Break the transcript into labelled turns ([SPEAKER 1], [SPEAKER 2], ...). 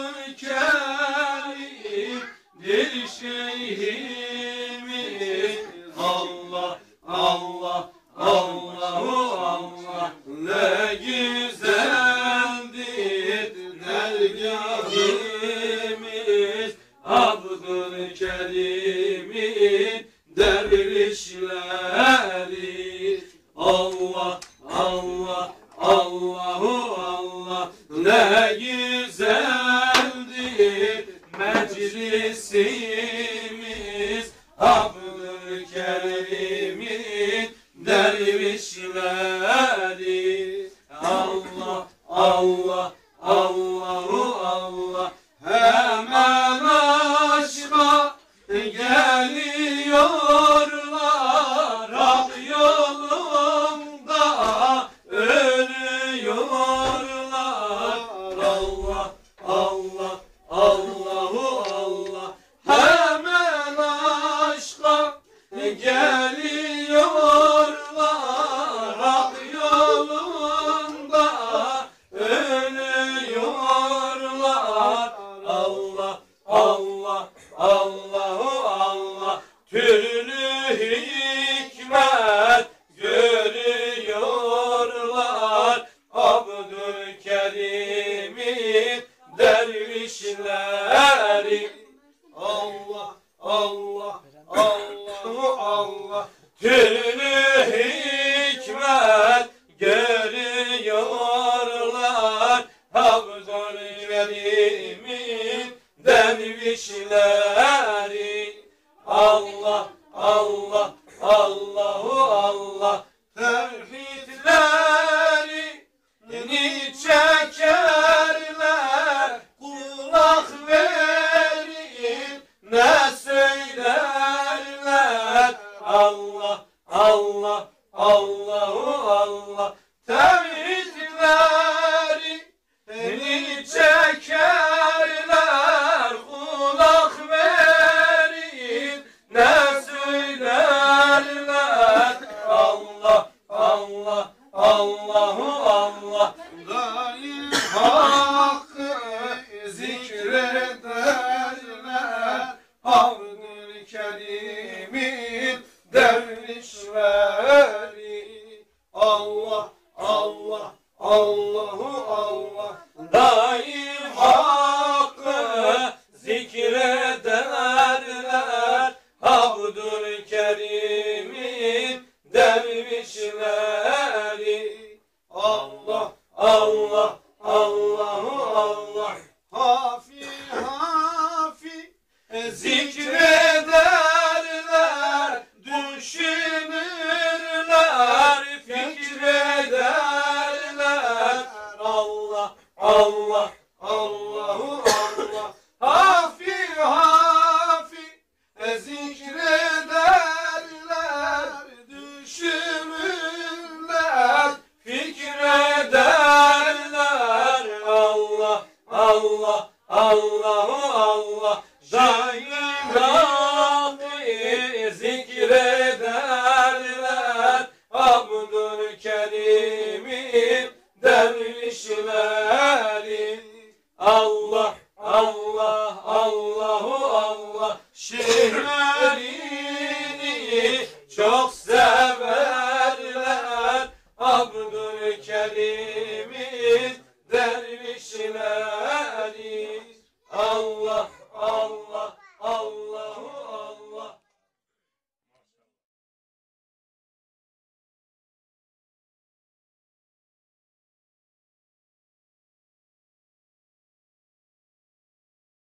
[SPEAKER 1] Abdülkerim'dir şeyhimiz. Allah, Allah, Allahu Allah, ne güzeldir dergâhimiz. Abdülkerim'in dervişleri. Allah, Allah, Allahu Allah, ne güzeldir meclisimiz. Abdülkerim'in dervişleri. Allah, Allah, Allahu Allah, hemen aşka geliyorlar. Hak yolunda ölüyorlar. Allah, Allah, Allahu Allah, hemen aşka geliyorlar. Hak yolunda ölüyorlar. Allah, Allah, Allahu Allah, türlü hikmet görüyorlar. Abdülkerim'in dervişleri. Allah, Allah, Allahu Allah, türlü hikmet görüyorlar. Abdülkerim'in dervişleri. Allah, Allah, Allahu Allah, tevhidlerini çekerler. Kulak verin ne söylerler. Allah, Allah, Allahu Allah, tevhidlerini çekerler. Kulak verin ne söylerler. Allah, Allah, Allahu Allah, daim hakkı zikrederler. Abdülkerim'in dervişleri. Allah, Allah, Allahu Allah, daim hakkı zikrederler. Abdülkerim'in dervişleri. Allah, Allah, Allahu Allah, hafi hafi zikrederler. Düşünürler, fikrederler. Allah, Allah, Allahu Allah, hafi hafi zikrederler. Düşünürler, fikrederler. Allah, Allah, Allahu Allah, daim